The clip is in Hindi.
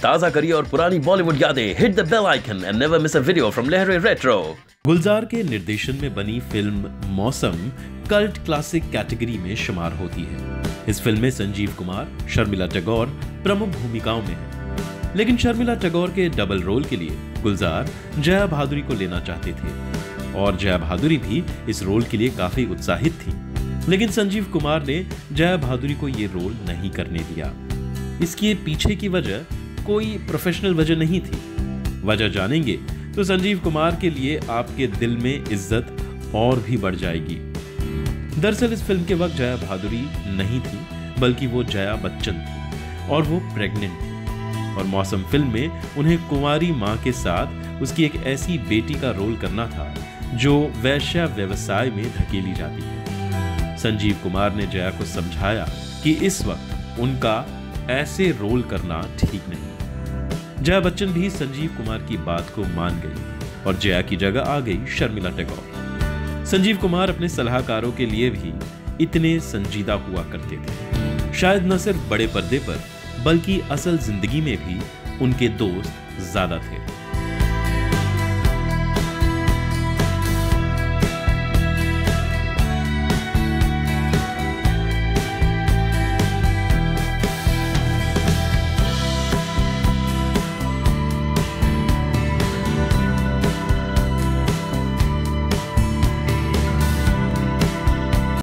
ताजा करिए और पुरानी बॉलीवुड यादें। Hit the bell icon and never miss a video from Lehren retro. Gulzar के निर्देशन में बनी फिल्म मौसम कल्ट क्लासिक कैटेगरी में शुमार होती है। इस फिल्म में संजीव कुमार, शर्मिला टैगोर प्रमुख भूमिकाओं में है, लेकिन शर्मिला टैगोर के डबल रोल के लिए गुलजार जया भादुरी को लेना चाहते थे और जया भादुरी भी इस रोल के लिए काफी उत्साहित थी, लेकिन संजीव कुमार ने जया भादुरी को ये रोल नहीं करने दिया। इसके पीछे की वजह कोई प्रोफेशनल वजह नहीं थी। वजह जानेंगे तो संजीव कुमार के लिए आपके दिल में इज्जत और भी बढ़ जाएगी। दरअसल इस फिल्म के वक्त जया भादुरी नहीं थी, बल्कि वो जया बच्चन थी और वो प्रेग्नेंट थी। और मौसम फिल्म में उन्हें कुंवारी मां के साथ उसकी एक ऐसी बेटी का रोल करना था जो वैश्या व्यवसाय में धकेली जाती है। संजीव कुमार ने जया को समझाया कि इस वक्त उनका ऐसे रोल करना ठीक नहीं। जया बच्चन भी संजीव कुमार की बात को मान गई और जया की जगह आ गई शर्मिला टैगोर। संजीव कुमार अपने सलाहकारों के लिए भी इतने संजीदा हुआ करते थे। शायद न सिर्फ बड़े पर्दे पर बल्कि असल जिंदगी में भी उनके दोस्त ज्यादा थे।